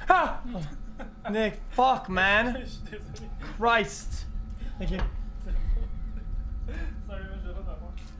Ha! Nick, fuck, man. Christ. Thank you. Ça arrive, je rentre avant.